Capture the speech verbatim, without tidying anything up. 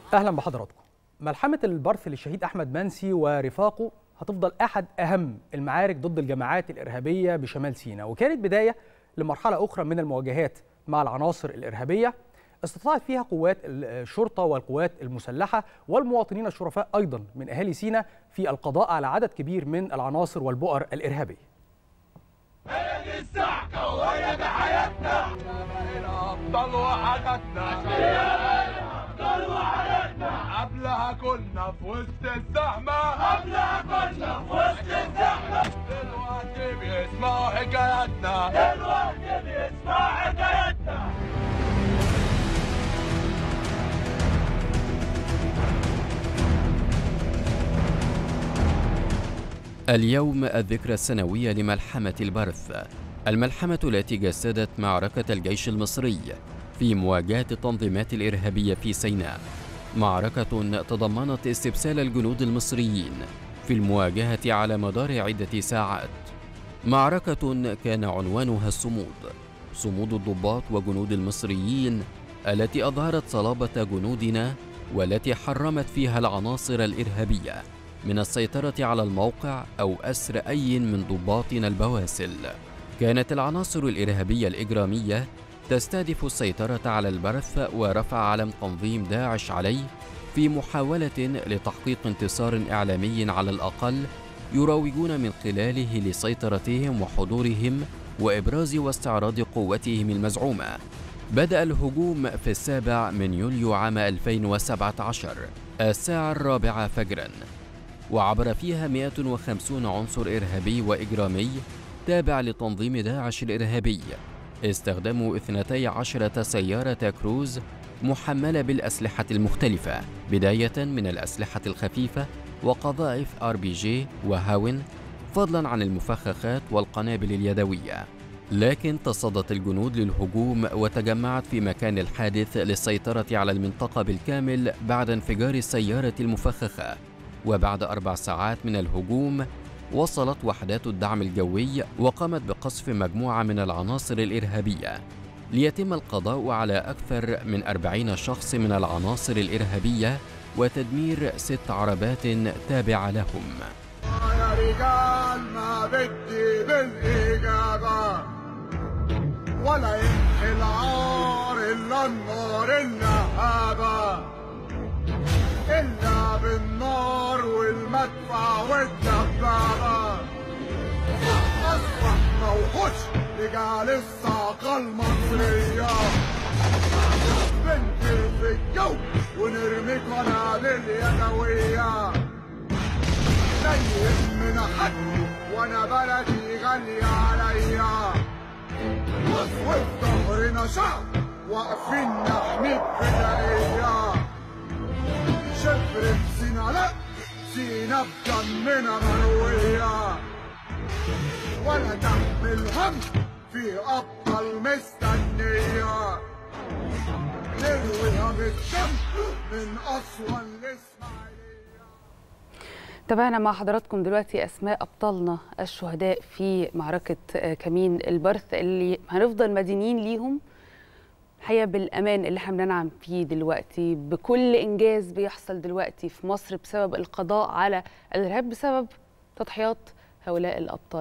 أهلا بحضراتكم. ملحمة البرث للشهيد أحمد منسي ورفاقه هتفضل أحد أهم المعارك ضد الجماعات الإرهابية بشمال سيناء، وكانت بداية لمرحلة أخرى من المواجهات مع العناصر الإرهابية استطاعت فيها قوات الشرطة والقوات المسلحة والمواطنين الشرفاء أيضا من أهالي سيناء في القضاء على عدد كبير من العناصر والبؤر الإرهابية. هي دي السحكة وهي دي حياتنا، بقينا أبطال وحاجاتنا، أبطال وحاجاتنا. قبلها كنا في وسط الزحمة، قبلها كنا في وسط الزحمة. دلوقتي بيسمعوا حكاياتنا، دلوقتي بيسمعوا حكاياتنا. اليوم الذكرى السنوية لملحمة البرث، الملحمة التي جسدت معركة الجيش المصري في مواجهة التنظيمات الإرهابية في سيناء، معركة تضمنت استبسال الجنود المصريين في المواجهة على مدار عدة ساعات، معركة كان عنوانها الصمود، صمود الضباط وجنود المصريين التي أظهرت صلابة جنودنا والتي حرمت فيها العناصر الإرهابية من السيطرة على الموقع أو أسر أي من ضباطنا البواسل. كانت العناصر الإرهابية الإجرامية تستهدف السيطرة على البرث ورفع علم تنظيم داعش عليه في محاولة لتحقيق انتصار إعلامي على الأقل يروجون من خلاله لسيطرتهم وحضورهم وإبراز واستعراض قوتهم المزعومة. بدأ الهجوم في السابع من يوليو عام ألفين وسبعة عشر الساعة الرابعة فجراً، وعبر فيها مئة وخمسين عنصر إرهابي وإجرامي تابع لتنظيم داعش الإرهابي. استخدموا اثنتي عشرة سيارة كروز محملة بالأسلحة المختلفة، بداية من الأسلحة الخفيفة وقذائف آر بي جي وهاون، فضلا عن المفخخات والقنابل اليدوية. لكن تصدت الجنود للهجوم وتجمعت في مكان الحادث للسيطرة على المنطقة بالكامل بعد انفجار السيارة المفخخة. وبعد أربع ساعات من الهجوم وصلت وحدات الدعم الجوي وقامت بقصف مجموعة من العناصر الإرهابية ليتم القضاء على أكثر من أربعين شخص من العناصر الإرهابية وتدمير ست عربات تابعة لهم. يا رجال ما بدي بالإجابة ولا يمحي العار إلا النار النهابة، إلا بالنار والمدفع والدبابة. أصبح موحوش رجال الصاقة المصرية، بنطير في الجو ونرمي قنابل يدوية. لا يهمنا حد وأنا بلدي غالية عليا، وفي ظهرنا شعب واقفين نحمي بفدائية. شفرة سينا لا سينا بدمنا مروية، ولا تحمل هم في أبطال مستنية. نرويها بالدم من أسوان لإسماعيلية. تابعنا مع حضراتكم دلوقتي أسماء أبطالنا الشهداء في معركة كمين البرث اللي هنفضل مدينين ليهم الحقيقة بالأمان اللي احنا بننعم فيه دلوقتي، بكل إنجاز بيحصل دلوقتي في مصر بسبب القضاء على الإرهاب، بسبب تضحيات هؤلاء الأبطال.